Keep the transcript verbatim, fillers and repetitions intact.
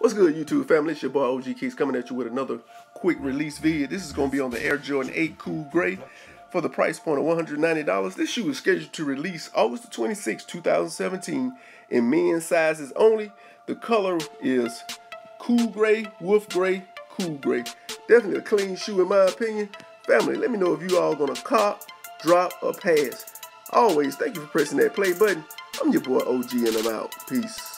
What's good, YouTube family? It's your boy O G Keys coming at you with another quick release video. This is going to be on the Air Jordan eight Cool Gray for the price point of one hundred ninety dollars. This shoe is scheduled to release August twenty-sixth, two thousand seventeen in men's sizes only. The color is Cool Gray, Wolf Gray, Cool Gray. Definitely a clean shoe in my opinion. Family, let me know if you all going to cop, drop, or pass. Always, thank you for pressing that play button. I'm your boy O G and I'm out. Peace.